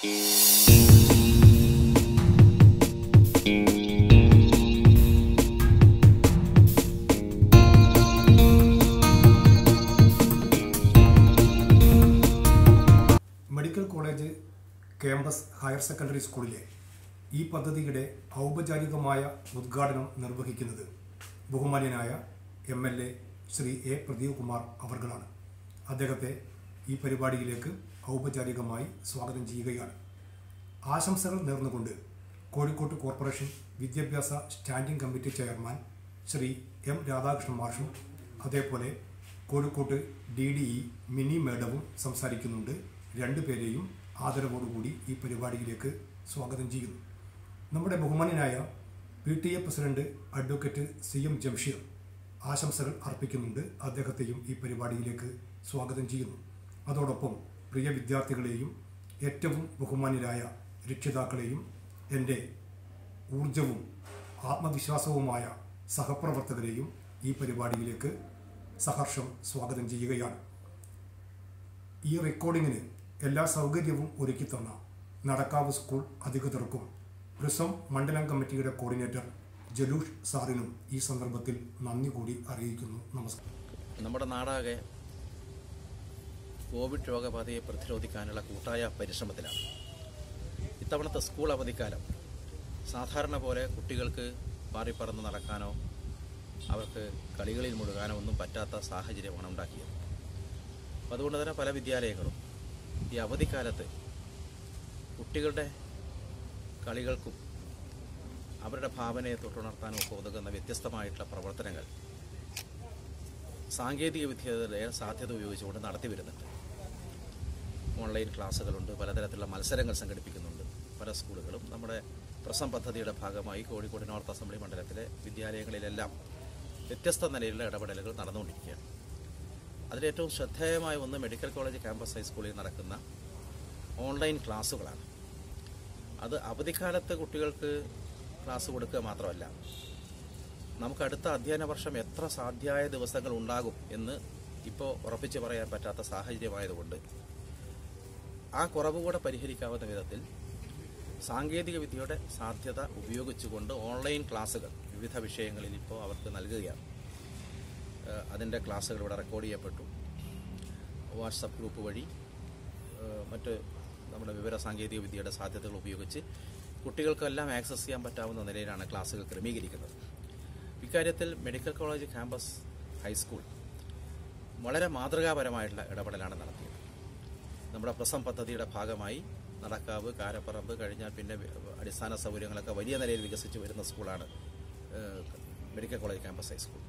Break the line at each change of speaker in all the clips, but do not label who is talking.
Medical college campus higher secondary സ്കൂളിലെ ഈ പദ്ധതിയുടെ ഔപചാരികമായ ഉദ്ഘാടനം നിർവഹിക്കുന്നത് ബഹുമാന്യനായ MLA ശ്രീ A. പ്രദീപ് കുമാർ അവർകളാണ്. അദ്ദേഹത്തെ ഈ പരിപാടിയിലേക്ക് ഔപചാരികമായി സ്വാഗതം ചെയ്യുകയാണ്. ആശംസകൾ നേർന്നുകൊണ്ട് കോഴിക്കോട് കോർപ്പറേഷൻ വിദ്യാഭ്യാസ standing committee chairman Shri M. Radhakrishnan മാഷും അതേപോലെ കോഴിക്കോട് DDE മിനി മേഡവും സംസാരിക്കുന്നുണ്ട്. രണ്ടുപേരെയും ആദരവോടുകൂടി ഈ പരിപാടിയിലേക്ക് സ്വാഗതം ചെയ്യുന്നു. നമ്മുടെ ബഹുമാന്യനായ PTA president advocate CM Jamsheer ആശംസകൾ അർപ്പിക്കുന്നുണ്ട്. അദ്ദേഹത്തെയും ഈ പരിപാടിയിലേക്ക് സ്വാഗതം ചെയ്യുന്നു. അതോടൊപ്പം പ്രിയ വിദ്യാർത്ഥികളെയും ഏറ്റവും ബഹുമാന്യരായ രക്ഷിതാക്കളെയും എൻ്റെ ഊർജവും ആത്മവിശ്വാസവുമായ സഹപ്രവർത്തകരെയും ഈ പരിപാടിയിലേക്ക് സഹർഷം സ്വാഗതം ചെയ്യുകയാണ്. ഈ റെക്കോർഡിങ്ങിന് എല്ലാ സൗകര്യവും ഒരുക്കിത്തന്ന നടക്കാവ് സ്കൂൾ അധികൃതർക്കും പ്രിസം മണ്ഡലം കമ്മിറ്റിയുടെ കോർഡിനേറ്റർ ജലൂഷ് സാറിനും ഈ സന്ദർഭത്തിൽ നന്ദി കൂടി അറിയിക്കുന്നു. നമസ്കാരം.
നമ്മുടെ നാടാകെ കോവിഡ് രോഗബാധയെ പ്രതിരോധിക്കാനുള്ള കൂട്ടായ പരിശ്രമത്തിലാണ്. ഇത്തവണത്തെ സ്കൂൾ അവധിക്കാലം സാധാരണ പോലെ കുട്ടികൾക്ക് പാറിപ്പറന്ന് നടക്കാനോ അവർക്ക് കളികളിൽ മുഴുകാനോ ഒന്നും പറ്റാത്ത സാഹചര്യമാണ് ഉണ്ടാക്കിയത്. അതുകൊണ്ട് തന്നെ പല വിദ്യാലയങ്ങളും ഈ അവധിക്കാലത്ത് കുട്ടികളുടെ കളികൾക്കും അവരുടെ ഭാവനയെ തൊട്ടുണർത്താനും ഒക്കെ ഉതകുന്ന വ്യത്യസ്തമായിട്ടുള്ള പ്രവർത്തനങ്ങൾ സാങ്കേതിക വിദ്യയുടെ സാധ്യത ഉപയോഗിച്ചുകൊണ്ട് നടത്തി വരുന്നുണ്ട്. ഓൺലൈൻ ക്ലാസ്സുകളുണ്ട്, പലതരത്തിലുള്ള മത്സരങ്ങൾ സംഘടിപ്പിക്കുന്നുണ്ട്. പല സ്കൂളുകളും നമ്മുടെ പ്രസം പദ്ധതിയുടെ ഭാഗമായി കോഴിക്കോട് നോർത്ത് അസംബ്ലി മണ്ഡലത്തിലെ വിദ്യാലയങ്ങളിലെല്ലാം വ്യത്യസ്ത നിലയിലുള്ള ഇടപെടലുകൾ നടന്നുകൊണ്ടിരിക്കുകയാണ്. അതിലേറ്റവും ശ്രദ്ധേയമായ ഒന്ന് മെഡിക്കൽ കോളേജ് ക്യാമ്പസ് ഹൈസ്കൂളിൽ നടക്കുന്ന ഓൺലൈൻ ക്ലാസ്സുകളാണ്. അത് അവധിക്കാലത്ത് കുട്ടികൾക്ക് ക്ലാസ് കൊടുക്കുക മാത്രമല്ല, നമുക്ക് അടുത്ത അധ്യയന വർഷം എത്ര സാധ്യമായ ദിവസങ്ങൾ ഉണ്ടാകും എന്ന് ഇപ്പോൾ ഉറപ്പിച്ച് പറയാൻ പറ്റാത്ത സാഹചര്യമായതുകൊണ്ട് ആ കുറവ് കൂടെ പരിഹരിക്കാവുന്ന വിധത്തിൽ സാങ്കേതിക വിദ്യയുടെ സാധ്യത ഉപയോഗിച്ചുകൊണ്ട് ഓൺലൈൻ ക്ലാസ്സുകൾ വിവിധ വിഷയങ്ങളിൽ ഇപ്പോൾ അവർക്ക് നൽകുകയാണ്. അതിൻ്റെ ക്ലാസ്സുകൾ ഇവിടെ റെക്കോർഡ് ചെയ്യപ്പെട്ടു. വാട്സപ്പ് ഗ്രൂപ്പ് വഴി മറ്റ് നമ്മുടെ വിവര സാങ്കേതിക വിദ്യയുടെ സാധ്യതകൾ ഉപയോഗിച്ച് കുട്ടികൾക്കെല്ലാം ആക്സസ് ചെയ്യാൻ പറ്റാവുന്ന നിലയിലാണ് ക്ലാസ്സുകൾ ക്രമീകരിക്കുന്നത്. ഇക്കാര്യത്തിൽ മെഡിക്കൽ കോളേജ് ക്യാമ്പസ് ഹൈസ്കൂൾ വളരെ മാതൃകാപരമായിട്ടുള്ള ഇടപെടലാണ് നടത്തിയത്. നമ്മുടെ പ്രസം പദ്ധതിയുടെ ഭാഗമായി നടക്കാവ്, കാരപ്പറമ്പ് കഴിഞ്ഞാൽ പിന്നെ അടിസ്ഥാന സൗകര്യങ്ങളൊക്കെ വലിയ നിലയിൽ വികസിച്ച് വരുന്ന സ്കൂളാണ് മെഡിക്കൽ കോളേജ് ക്യാമ്പസ് ഹൈസ്കൂൾ.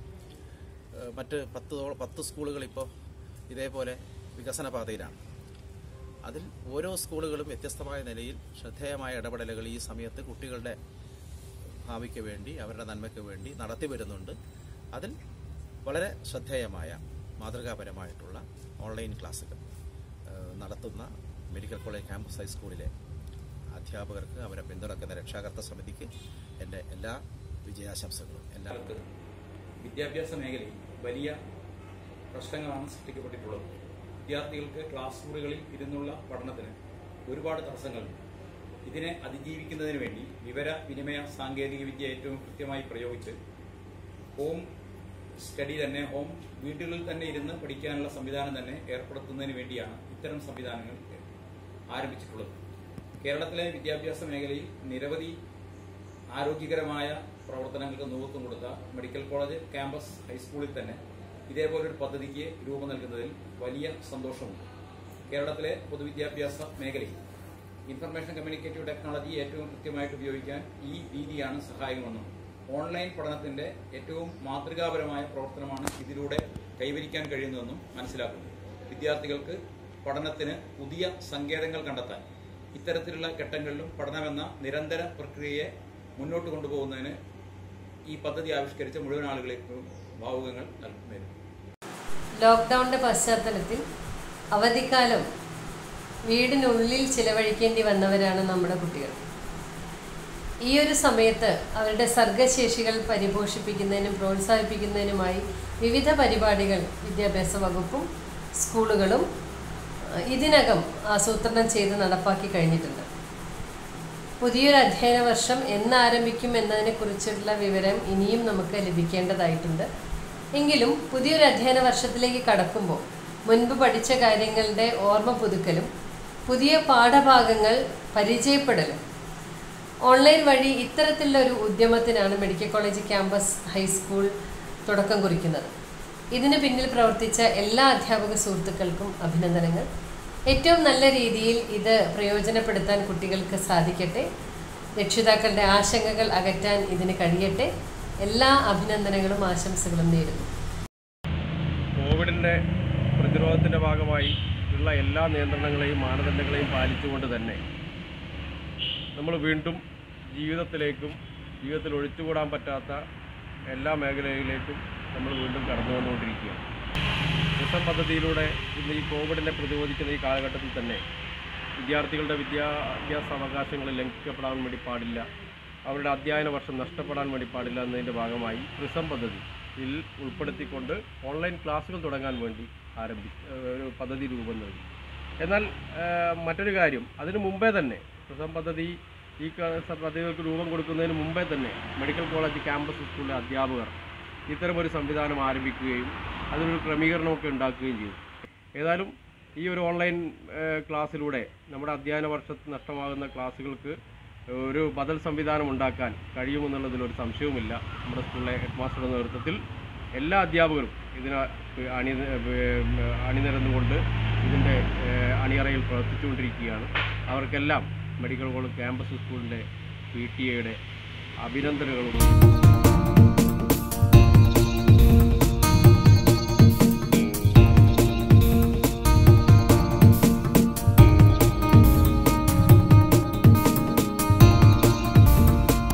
മറ്റ് 10 സ്കൂളുകൾ ഇപ്പോൾ ഇതേപോലെ വികസന പാതയിലാണ്. അതിൽ ഓരോ സ്കൂളുകളും വ്യത്യസ്തമായ നിലയിൽ ശ്രദ്ധേയമായ ഇടപെടലുകൾ ഈ സമയത്ത് കുട്ടികളുടെ ഭാവിക്ക് വേണ്ടി അവരുടെ നന്മയ്ക്ക് വേണ്ടി നടത്തി വരുന്നുണ്ട്. അതിൽ വളരെ ശ്രദ്ധേയമായ മാതൃകാപരമായിട്ടുള്ള ഓൺലൈൻ ക്ലാസ്സുകൾ നടത്തുന്ന മെഡിക്കൽ കോളേജ് ക്യാമ്പസ് ഹൈസ്കൂളിലെ അധ്യാപകർക്ക്, അവരെ പിന്തുണക്കുന്ന രക്ഷാകർത്ത സമിതിക്ക് എൻ്റെ എല്ലാ വിജയാശംസകളും.
എല്ലാവർക്കും വിദ്യാഭ്യാസ മേഖലയിൽ വലിയ പ്രശ്നങ്ങളാണ് സൃഷ്ടിക്കപ്പെട്ടിട്ടുള്ളത്. വിദ്യാർത്ഥികൾക്ക് ക്ലാസ് മുറികളിൽ ഇരുന്നുള്ള പഠനത്തിന് ഒരുപാട് തടസ്സങ്ങളുണ്ട്. ഇതിനെ അതിജീവിക്കുന്നതിന് വേണ്ടി വിവരവിനിമയ സാങ്കേതിക വിദ്യ ഏറ്റവും കൃത്യമായി പ്രയോഗിച്ച് ഹോം സ്റ്റഡി തന്നെ വീടുകളിൽ തന്നെ ഇരുന്ന് പഠിക്കാനുള്ള സംവിധാനം തന്നെ ഏർപ്പെടുത്തുന്നതിന് വേണ്ടിയാണ് ഇത്തരം സംവിധാനങ്ങൾ ആരംഭിച്ചിട്ടുള്ളത്. കേരളത്തിലെ വിദ്യാഭ്യാസ മേഖലയിൽ നിരവധി ആരോഗ്യകരമായ പ്രവർത്തനങ്ങൾക്ക് നേതൃത്വം കൊടുത്ത മെഡിക്കൽ കോളേജ് ക്യാമ്പസ് ഹൈസ്കൂളിൽ തന്നെ ഇതേപോലൊരു പദ്ധതിക്ക് രൂപം നൽകുന്നതിൽ വലിയ സന്തോഷമുണ്ട്. കേരളത്തിലെ പൊതുവിദ്യാഭ്യാസ മേഖലയിൽ ഇൻഫർമേഷൻ കമ്മ്യൂണിക്കേറ്റീവ് ടെക്നോളജി ഏറ്റവും കൃത്യമായിട്ട് ഉപയോഗിക്കാൻ ഈ രീതിയാണ് സഹായകമെന്നും ഓൺലൈൻ പഠനത്തിന്റെ ഏറ്റവും മാതൃകാപരമായ പ്രവർത്തനമാണ് ഇതിലൂടെ കൈവരിക്കാൻ കഴിയുന്നതെന്നും മനസ്സിലാക്കുന്നു. വിദ്യാർത്ഥികൾക്ക് പഠനത്തിന് പുതിയ സങ്കേതങ്ങൾ കണ്ടെത്താൻ ഇത്തരത്തിലുള്ള ഘട്ടങ്ങളിലും പഠനമെന്ന നിരന്തര പ്രക്രിയയെ മുന്നോട്ട് കൊണ്ടുപോകുന്നതിന് ഈ പദ്ധതി ആവിഷ്കരിച്ച മുഴുവൻ ആളുകളേക്കും ഭാവുകങ്ങൾ നൽകുന്നതിന്
ലോക്ക്ഡൌണിന്റെ പശ്ചാത്തലത്തിൽ അവധിക്കാലം വീടിനുള്ളിൽ ചിലവഴിക്കേണ്ടി വന്നവരാണ് നമ്മുടെ കുട്ടികൾ. ഈ ഒരു സമയത്ത് അവരുടെ സർഗശേഷികൾ പരിപോഷിപ്പിക്കുന്നതിനും പ്രോത്സാഹിപ്പിക്കുന്നതിനുമായി വിവിധ പരിപാടികൾ വിദ്യാഭ്യാസ വകുപ്പും സ്കൂളുകളും ഇതിനകം ആസൂത്രണം ചെയ്ത് നടപ്പാക്കി കഴിഞ്ഞിട്ടുണ്ട്. പുതിയൊരു അധ്യയന വർഷം എന്നാരംഭിക്കും എന്നതിനെക്കുറിച്ചുള്ള വിവരം ഇനിയും നമുക്ക് ലഭിക്കേണ്ടതായിട്ടുണ്ട്. എങ്കിലും പുതിയൊരു അധ്യയന വർഷത്തിലേക്ക് കടക്കുമ്പോൾ മുൻപ് പഠിച്ച കാര്യങ്ങളുടെ ഓർമ്മ പുതുക്കലും പുതിയ പാഠഭാഗങ്ങൾ പരിചയപ്പെടലും ഓൺലൈൻ വഴി ഇത്തരത്തിലുള്ള ഒരു ഉദ്യമത്തിനാണ് മെഡിക്കൽ കോളേജ് ക്യാമ്പസ് ഹൈസ്കൂൾ തുടക്കം കുറിക്കുന്നത്. ഇതിന് പിന്നിൽ പ്രവർത്തിച്ച എല്ലാ അധ്യാപക സുഹൃത്തുക്കൾക്കും അഭിനന്ദനങ്ങൾ. ഏറ്റവും നല്ല രീതിയിൽ ഇത് പ്രയോജനപ്പെടുത്താൻ കുട്ടികൾക്ക് സാധിക്കട്ടെ. രക്ഷിതാക്കളുടെ ആശങ്കകൾ അകറ്റാൻ ഇതിന് കഴിയട്ടെ. എല്ലാ അഭിനന്ദനങ്ങളും ആശംസകളും നേരുന്നു.
കോവിഡിൻ്റെ പ്രതിരോധത്തിൻ്റെ ഭാഗമായി ഉള്ള എല്ലാ നിയന്ത്രണങ്ങളെയും മാനദണ്ഡങ്ങളെയും പാലിച്ചുകൊണ്ട് തന്നെ നമ്മൾ വീണ്ടും ജീവിതത്തിൽ ഒഴിച്ചുകൂടാൻ പറ്റാത്ത എല്ലാ മേഖലയിലേക്കും നമ്മൾ വീണ്ടും കടന്നു വന്നുകൊണ്ടിരിക്കുകയാണ്. പ്രിസം പദ്ധതിയിലൂടെ ഇന്ന് ഈ കോവിഡിനെ പ്രതിരോധിക്കുന്ന ഈ കാലഘട്ടത്തിൽ തന്നെ വിദ്യാർത്ഥികളുടെ വിദ്യാഭ്യാസ അവകാശങ്ങൾ ലംഘിക്കപ്പെടാൻ വേണ്ടി പാടില്ല, അവരുടെ അധ്യയന വർഷം നഷ്ടപ്പെടാൻ വേണ്ടി പാടില്ല എന്നതിൻ്റെ ഭാഗമായി പ്രിസം പദ്ധതിയിൽ ഉൾപ്പെടുത്തിക്കൊണ്ട് ഓൺലൈൻ ക്ലാസ്സുകൾ തുടങ്ങാൻ വേണ്ടി ഒരു പദ്ധതി രൂപം നൽകി. എന്നാൽ മറ്റൊരു കാര്യം, അതിനു മുമ്പേ തന്നെ പ്രിസം പദ്ധതി ഈ പദ്ധതികൾക്ക് രൂപം കൊടുക്കുന്നതിന് മുമ്പേ തന്നെ മെഡിക്കൽ കോളേജ് ക്യാമ്പസ് സ്കൂളിലെ അധ്യാപകർ ഇത്തരമൊരു സംവിധാനം ആരംഭിക്കുകയും അതിനൊരു ക്രമീകരണമൊക്കെ ഉണ്ടാക്കുകയും ചെയ്തു. ഏതായാലും ഈ ഒരു ഓൺലൈൻ ക്ലാസ്സിലൂടെ നമ്മുടെ അധ്യയന വർഷത്തിൽ നഷ്ടമാകുന്ന ക്ലാസ്സുകൾക്ക് ഒരു ബദൽ സംവിധാനം ഉണ്ടാക്കാൻ കഴിയുമെന്നുള്ളതിലൊരു സംശയവുമില്ല. നമ്മുടെ സ്കൂളിലെ ഹെഡ് മാസ്റ്ററുടെ നേതൃത്വത്തിൽ എല്ലാ അധ്യാപകരും ഇതിന് അണിനിരന്നുകൊണ്ട് ഇതിൻ്റെ അണിയറയിൽ പ്രവർത്തിച്ചുകൊണ്ടിരിക്കുകയാണ്. അവർക്കെല്ലാം മെഡിക്കൽ കോളേജ് ക്യാമ്പസ് സ്കൂളിൻ്റെ PTA അഭിനന്ദനങ്ങളും